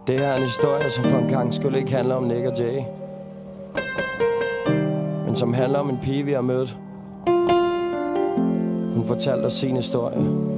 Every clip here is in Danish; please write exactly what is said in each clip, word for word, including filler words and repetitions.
Det her er en historie, som for en gang skulle ikke handle om Nick og Jay, men som handler om en pige, vi har mødt. Hun fortalte os sin historie.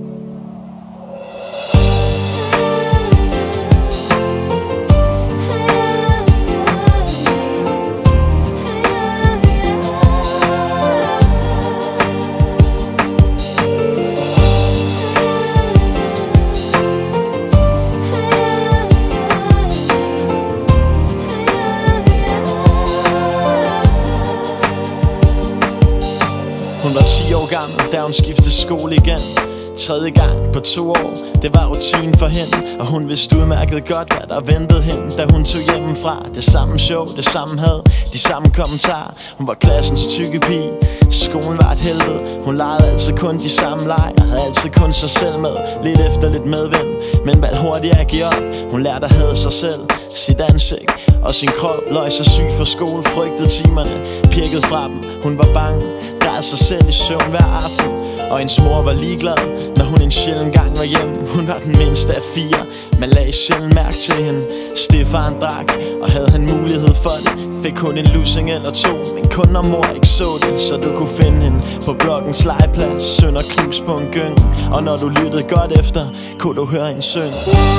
Hun var ti år gammel, da hun skiftede skole igen. Tredje gang på to år, det var rutinen for hende. Og hun vidste udmærket godt, hvad der ventede hende, da hun tog hjemmefra. Det samme show, det samme had, de samme kommentarer. Hun var klassens tykke pige, skolen var et helvede. Hun legede altid kun de samme lege, og havde altid kun sig selv med. Lidt efter lidt medvind, men valgte hurtigt at give op. Hun lærte at hade sig selv, sit ansigt og sin krop. Løg sig syg for skole, frygtede timerne, pirkede fra dem. Hun var bange, græd sig selv i søvn hver aften. Og hendes mor var ligeglad, når hun en sjælden gang var hjemme. Hun var den mindste af fire, man lagde sjældent mærke til hende. Stefan drak, og havde han mulighed for det, fik hun en lussing eller to. Men kun når mor ikke så det, så du kunne finde hende på blokkens legeplads, sønder knus på en gyng. Og når du lyttede godt efter, kunne du høre hende synge.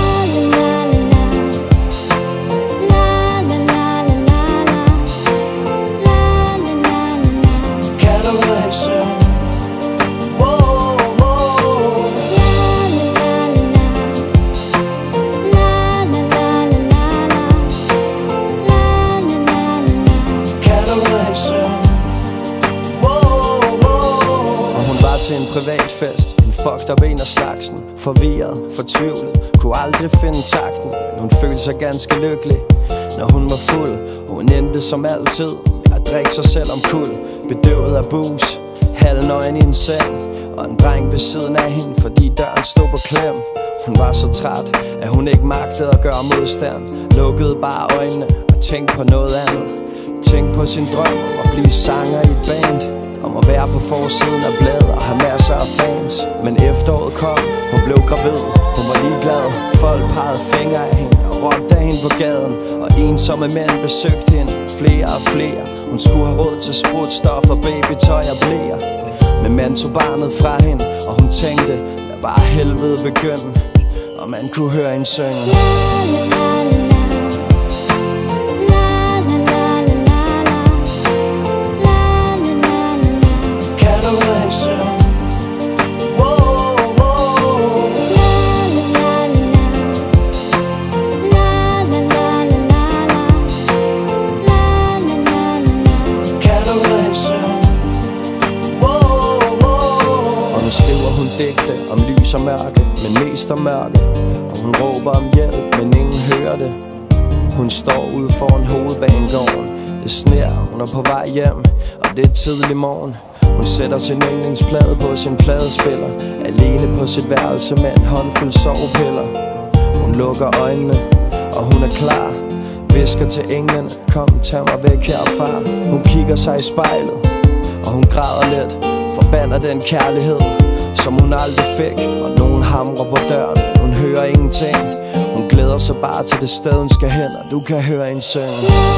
Til en privatfest, en fucked up en af slagsen. Forvirret, fortvivlet, kunne aldrig finde takten. Men hun følte sig ganske lykkelig, når hun var fuld. Hun endte som altid at drikke sig selv om kul. Bedøvet af booze, halvnøgen i en seng, og en dreng ved siden af hende, fordi døren stod på klem. Hun var så træt, at hun ikke magtede at gøre modstand. Lukkede bare øjnene og tænkte på noget andet. Tænkte på sin drøm om at blive sanger i et band, om at være på forsiden af bladet og have masser af fans. Men efteråret kom, hun blev gravid, hun var ligeglad. Folk pegede fingre af hende og råbte af hende på gaden. Og ensomme mænd besøgte hende, flere og flere. Hun skulle have råd til sprutstoffer, babytøj og blæer. Men man tog barnet fra hende, og hun tænkte, at bare helvede begyndte. Og man kunne høre hende synge. Digte om lys og mørke, men mest om mørke. Og hun råber om hjælp, men ingen hører det. Hun står ude foran hovedbanegården. Det sner, hun er på vej hjem, og det er tidlig morgen. Hun sætter sin yndlingsplade på sin pladespiller, alene på sit værelse med en håndfuld sovepiller. Hun lukker øjnene, og hun er klar. Visker til englene, kom, tag mig væk herfra. Hun kigger sig i spejlet, og hun græder lidt. Forbander den kærlighed, som hun aldrig fik. Og nogen hamrer på døren, hun hører ingenting. Hun glæder sig bare til det sted hun skal hen, og du kan høre en synge.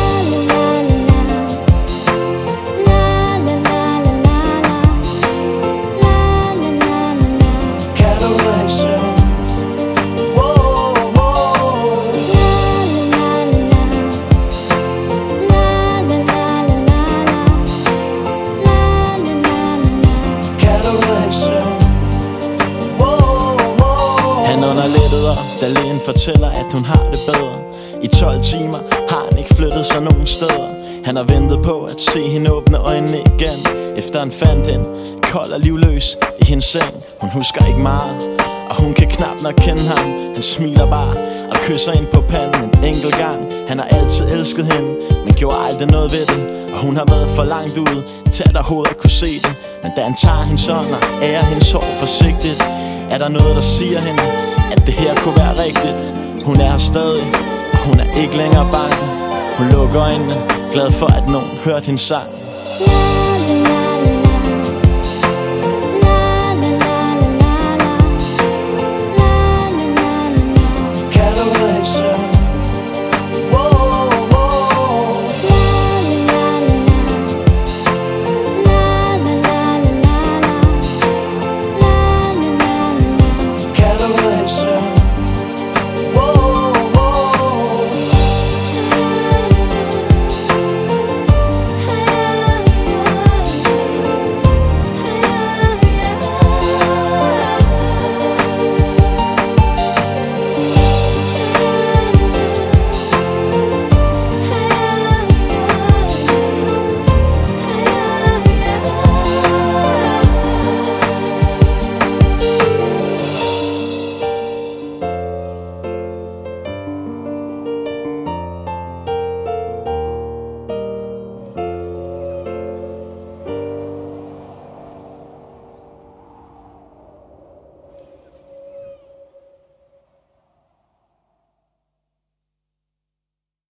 Han ånder lettet op, da lægen fortæller, at hun har det bedre. I tolv timer har han ikke flyttet sig nogen steder. Han har ventet på at se hende åbne øjnene igen, efter han fandt hende kold og livløs i hendes seng. Hun husker ikke meget, og hun kan knap nok kende ham. Han smiler bare og kysser hende på panden en enkelt gang. Han har altid elsket hende, men gjorde aldrig noget ved det. Og hun har været for langt ude til at overhovedet kunne se det. Men da han tager hendes hånd og ærer hendes hår forsigtigt, er der noget der siger hende, at det her kunne være rigtigt. Hun er her stadig, og hun er ikke længere bange. Hun lukker øjnene, glad for at nogen hørte hendes sang.